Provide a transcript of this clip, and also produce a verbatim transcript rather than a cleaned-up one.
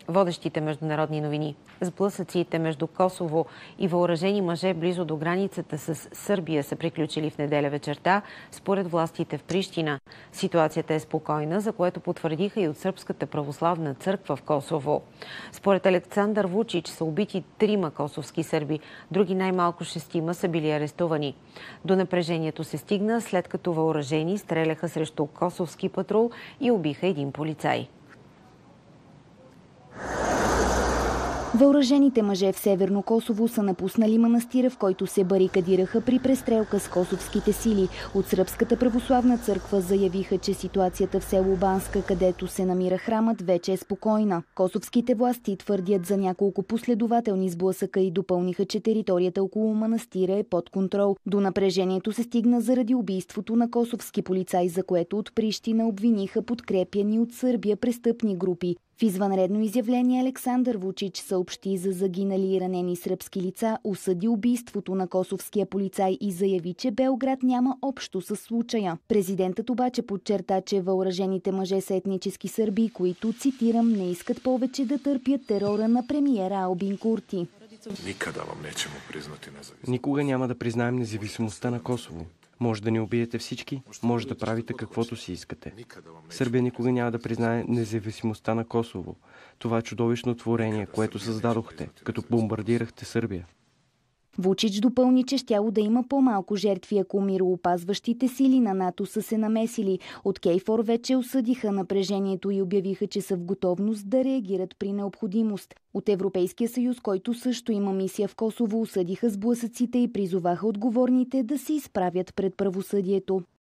Водещите международни новини. Сблъсъците между Косово и въоръжени мъже близо до границата с Сърбия са приключили в неделя вечерта, според властите в Прищина. Ситуацията е спокойна, за което потвърдиха и от Сръбската православна църква в Косово. Според Александър Вучич са убити трима косовски сърби, други най-малко шестима са били арестувани. До напрежението се стигна, след като въоръжени стреляха срещу косовски патрул и убиха един полицай. Въоръжените мъже в Северно Косово са напуснали манастира, в който се барикадираха при престрелка с косовските сили. От Сръбската православна църква заявиха, че ситуацията в село Банска, където се намира храмът, вече е спокойна. Косовските власти твърдят за няколко последователни сблъсъка и допълниха, че територията около манастира е под контрол. До напрежението се стигна заради убийството на косовски полицай, за което от Прищина обвиниха подкрепяни от Сърбия престъпни групи. В извънредно изявление Александър Вучич съобщи за загинали и ранени сръбски лица, осъди убийството на косовския полицай и заяви, че Белград няма общо с случая. Президентът обаче подчерта, че въоръжените мъже са етнически сърби, които, цитирам, не искат повече да търпят терора на премиера Албин Курти. Никога няма да признаем независимостта на Косово. Може да ни убиете всички, може да правите каквото си искате. Сърбия никога няма да признае независимостта на Косово. Това е чудовищно творение, което създадохте, като бомбардирахте Сърбия. Вучич допълни, че щяло да има по-малко жертви, ако мироопазващите сили на НАТО са се намесили. От Кейфор вече осъдиха напрежението и обявиха, че са в готовност да реагират при необходимост. От Европейския съюз, който също има мисия в Косово, осъдиха сблъсъците и призоваха отговорните да се изправят пред правосъдието.